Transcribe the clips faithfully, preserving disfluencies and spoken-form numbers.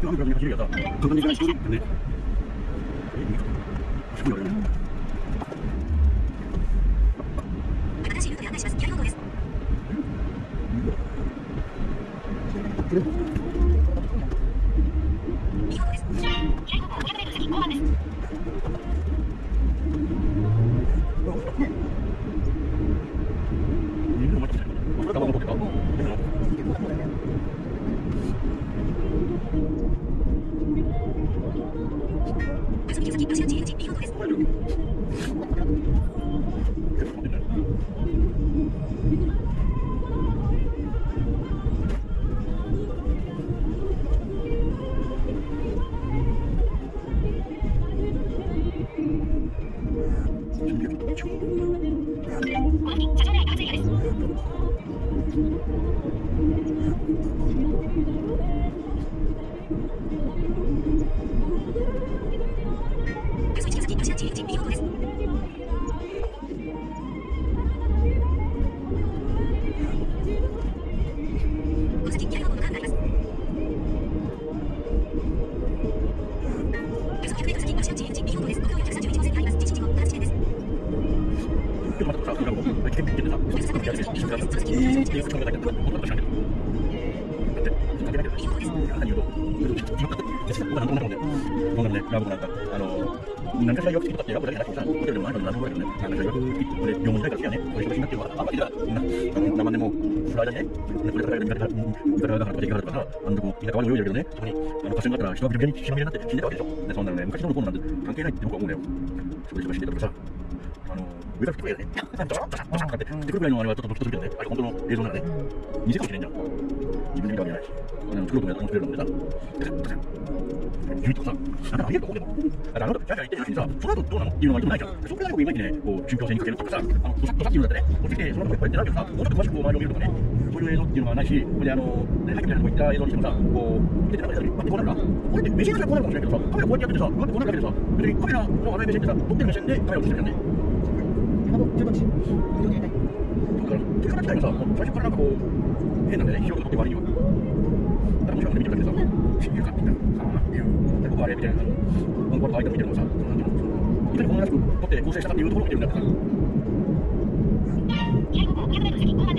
今雨風に走るやさ、簡単にいかないし、ね。え、いいか。すごいよね。 新しいルートへ案内します。キャリー号です。 これ。 右方向です。キャリー号ごひゃくメートル先、交番です。何かしら予約してきたって、予約だけじゃなくてさ、ホテルでも何かで何もないけどね、何かしら予約してきて、これ、よんじだいから来たよね、これ、忙しいんだっていうのは、あんまりだ、生でも、フライダーにね、これから見方が、見方がだから、時があるとかさ、あのとこ、田舎は余裕だけどね、そこに、あの、河川があったら、人がビリビリに血まみれになって死んでたわけでしょ。で、そんなのね、昔のこうなんて関係ないって僕は思うんだよ。そこで忙しいんだとかさ、あの、上から来てくれよね、ドサッドサッドサッって、でくるぐらいのあれはちょっとドキッとするけどね、あれ本当の映像ならね、偽かもしれんじゃん。自分で見たわけじゃないし、あの、作ろうともやったら面白いのでさ、ドサッドサッ。言うとさ、なんかありえると思うでも。だからあの時、キャキャ言ってるのにさ、その後どうなのっていうのがいつもないじゃん。そこから僕いまいちね、こう、宗教性にかけるとかさ、あの、ドサッドサッっていうのだってね、落ちて、その後これってなるけどさ、もうちょっと詳しく周りを見るとかね、そういう映像っていうのがないし、これであの、ね、さっきみたいなとこ行った映像にしてもさ、こう、見ててなんかやった時、こうなるな。これって目線がこうなるかもしれないけどさ、カメラこうやってやっててさ、こうやってこうなるだけでさ、別にカメラの荒い目線ってさ、撮ってる目線でカメラを映してるよね。今のじゅうばんち、非常にやりたい。だから、手から自体がさ、もう最初からなんかこう、変なんだよね、広く撮って悪いよ。だからもちろん見てるだけでさ、信じるかって言ったら、ああっていう、僕はあれみたいな、ワンコアの相手を見てるのがさ、なんていうの、いかにこのらしく撮って構成したかっていうところを見てるんだからさ。キャリー号ごひゃくメートル先、交番です。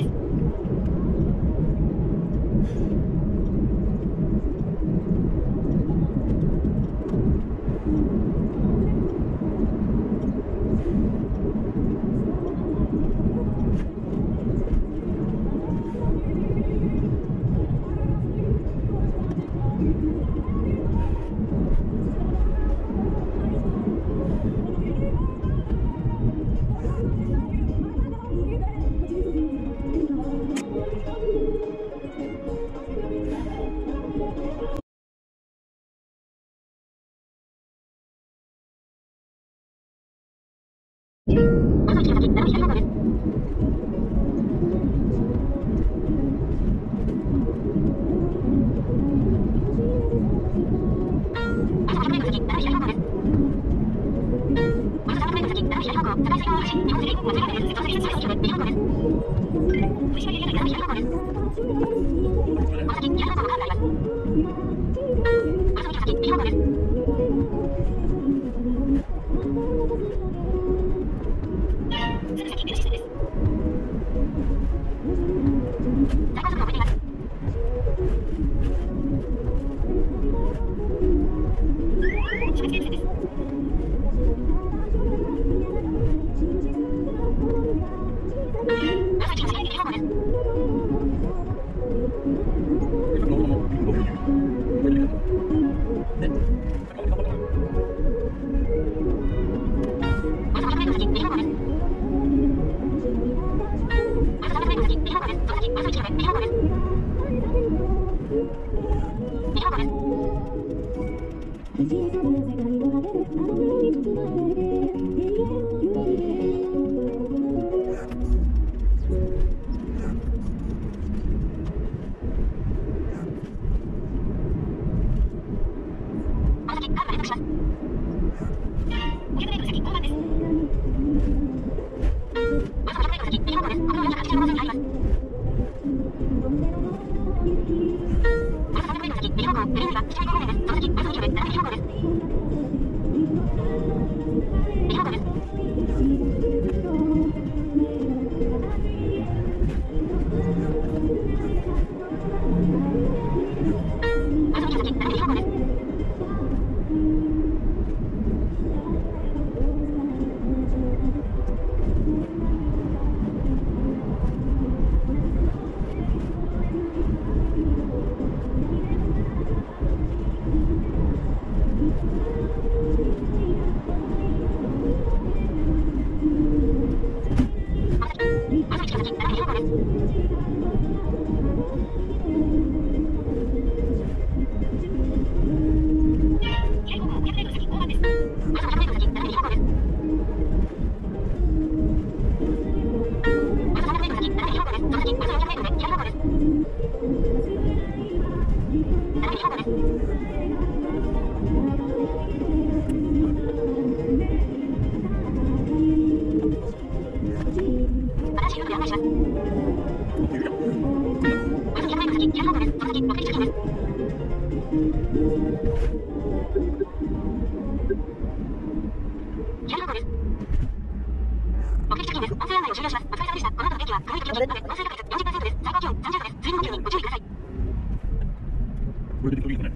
朝日先、奈良左方向です。 これでいいかね。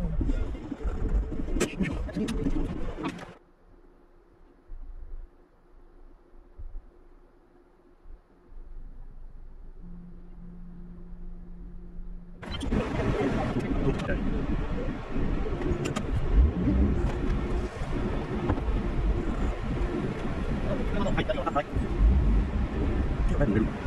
どっちだい。はい、はい、はい。今日帰るの。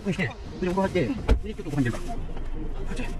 にして、それでお風呂入って、で、ちょっとご飯入れるから。こっち。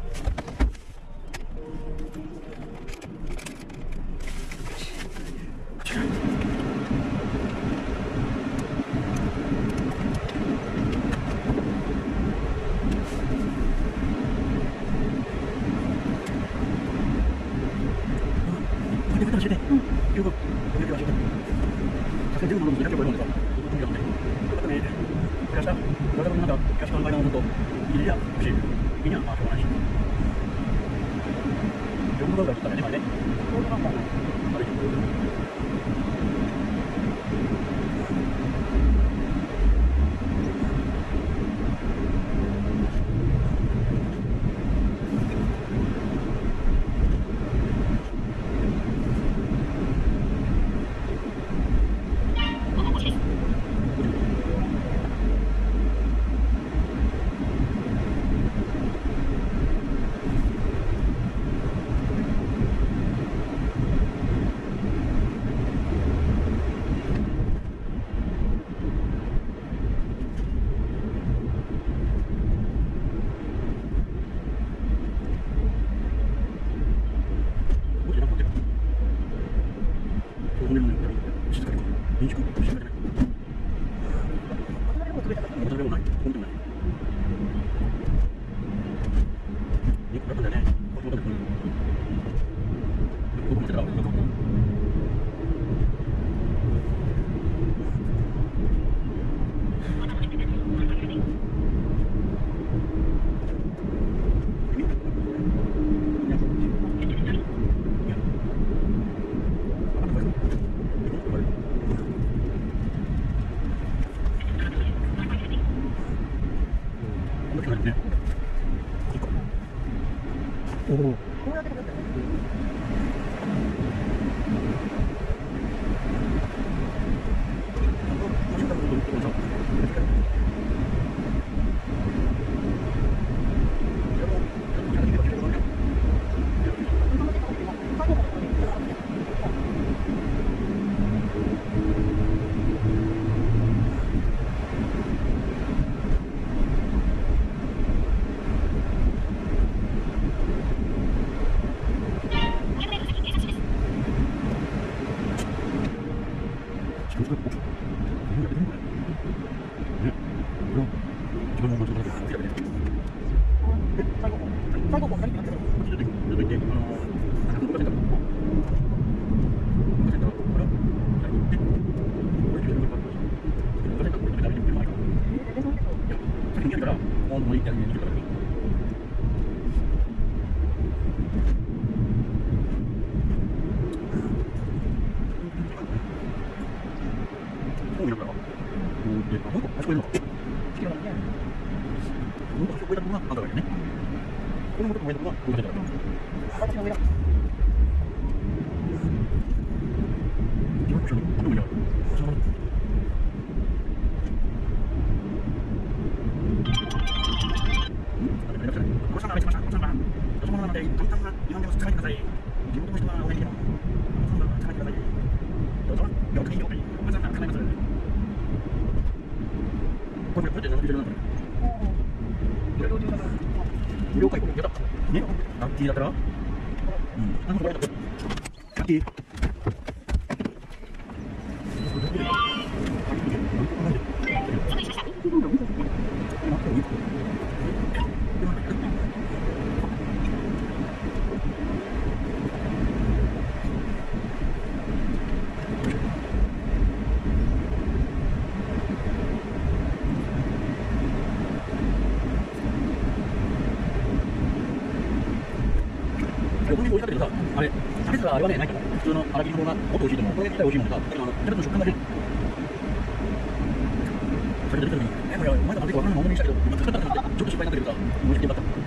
あれ、キャベツはあれはね、ないから、普通の粗切りの方がもっと美味しいと思う。これ自体美味しいもんさ、だけどあの、キャベツの食感がね、それで出てる時に、え、これ、お前が食べて分からないものにしたけど、今作ったんだって、ちょっと心配になってるから、美味しくてよかった。